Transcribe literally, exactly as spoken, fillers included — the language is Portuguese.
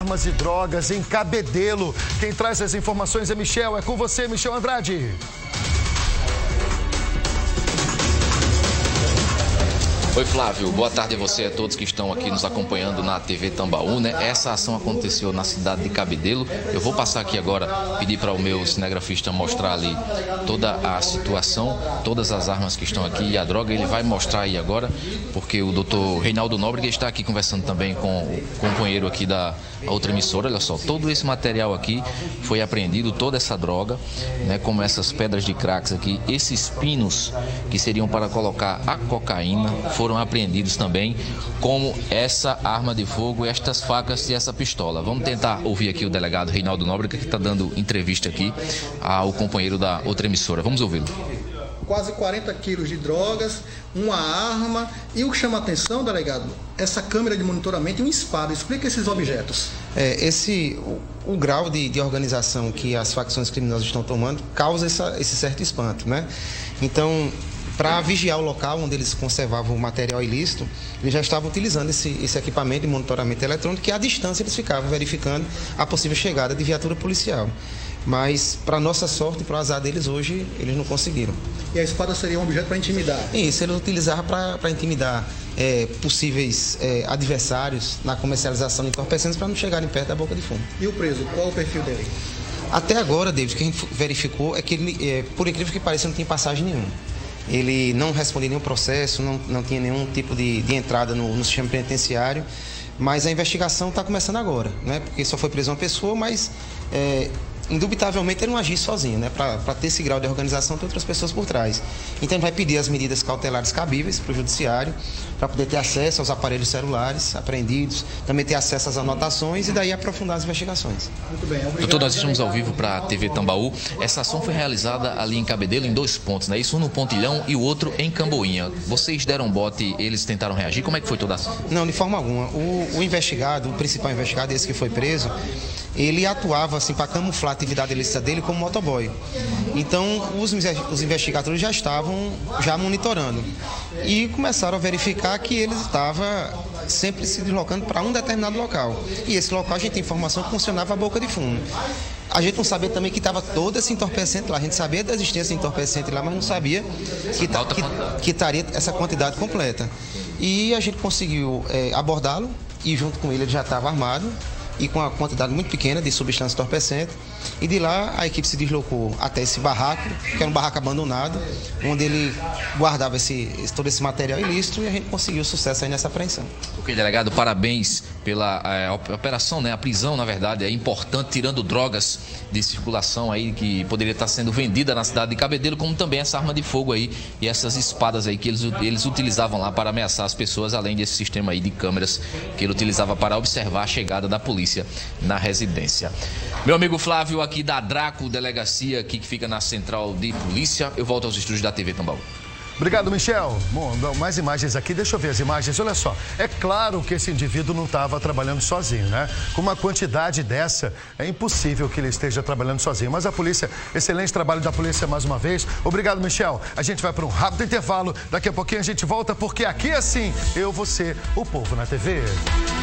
armas e drogas em Cabedelo. Quem traz as informações é Michel. É com você, Michel Andrade. Oi, Flávio. Boa tarde a você e a todos que estão aqui nos acompanhando na T V Tambaú, né? Essa ação aconteceu na cidade de Cabedelo. Eu vou passar aqui agora, pedir para o meu cinegrafista mostrar ali toda a situação, todas as armas que estão aqui e a droga. Ele vai mostrar aí agora, porque o doutor Reinaldo Nóbrega está aqui conversando também com o companheiro aqui da outra emissora. Olha só, todo esse material aqui foi apreendido, toda essa droga, né? Como essas pedras de cracks aqui, esses pinos que seriam para colocar a cocaína, foram foram apreendidos também, como essa arma de fogo, estas facas e essa pistola. Vamos tentar ouvir aqui o delegado Reinaldo Nóbrega, que está dando entrevista aqui ao companheiro da outra emissora. Vamos ouvi-lo. Quase quarenta quilos de drogas, uma arma e o que chama a atenção, delegado, essa câmera de monitoramento e uma espada. Explica esses objetos. É, esse, o, o grau de, de organização que as facções criminosas estão tomando causa essa, esse certo espanto, né? Então, para vigiar o local onde eles conservavam o material ilícito, eles já estavam utilizando esse, esse equipamento de monitoramento eletrônico, que à distância eles ficavam verificando a possível chegada de viatura policial. Mas, para nossa sorte e para o azar deles, hoje, eles não conseguiram. E a espada seria um objeto para intimidar? Isso, eles utilizavam para intimidar é, possíveis é, adversários na comercialização de entorpecentes para não chegarem perto da boca de fumo. E o preso, qual o perfil dele? Até agora, David, o que a gente verificou é que ele, é, por incrível que pareça, não tinha passagem nenhuma. Ele não respondia nenhum processo, não, não tinha nenhum tipo de, de entrada no, no sistema penitenciário, mas a investigação está começando agora, né? Porque só foi presa uma pessoa, mas é, indubitavelmente ele não agiu sozinho, né? Para ter esse grau de organização, tem outras pessoas por trás. Então ele vai pedir as medidas cautelares cabíveis para o judiciário, para poder ter acesso aos aparelhos celulares apreendidos, também ter acesso às anotações e daí aprofundar as investigações. Muito bem, obrigado. Doutor, nós estamos ao vivo para a T V Tambaú. Essa ação foi realizada ali em Cabedelo em dois pontos, né? Isso um no Pontilhão e o outro em Camboinha. Vocês deram bote, eles tentaram reagir? Como é que foi toda a ação? Não, de forma alguma. O, o investigado, o principal investigado, esse que foi preso, ele atuava assim para camuflar a atividade ilícita dele como motoboy. Então, os, os investigadores já estavam já monitorando e começaram a verificar que ele estava sempre se deslocando para um determinado local. E esse local a gente tem informação que funcionava a boca de fumo. A gente não sabia também que estava todo esse entorpecente lá. A gente sabia da existência de entorpecente lá, mas não sabia que, que, que estaria essa quantidade completa. E a gente conseguiu é, abordá-lo e junto com ele ele já estava armado e com uma quantidade muito pequena de substância entorpecente. E de lá a equipe se deslocou até esse barraco, que era um barraco abandonado, onde ele guardava esse, todo esse material ilícito e a gente conseguiu sucesso aí nessa apreensão. Ok, delegado, parabéns pela é, operação, né? A prisão, na verdade, é importante, tirando drogas de circulação aí que poderia estar sendo vendida na cidade de Cabedelo, como também essa arma de fogo aí e essas espadas aí que eles, eles utilizavam lá para ameaçar as pessoas, além desse sistema aí de câmeras que ele utilizava para observar a chegada da polícia na residência. Meu amigo Flávio, aqui da Draco Delegacia, aqui que fica na Central de Polícia. Eu volto aos estúdios da T V Tambaú. Obrigado, Michel. Bom, mais imagens aqui. Deixa eu ver as imagens. Olha só, é claro que esse indivíduo não estava trabalhando sozinho, né? Com uma quantidade dessa, é impossível que ele esteja trabalhando sozinho. Mas a polícia, excelente trabalho da polícia mais uma vez. Obrigado, Michel. A gente vai para um rápido intervalo. Daqui a pouquinho a gente volta, porque aqui é assim, eu, você, o povo na T V.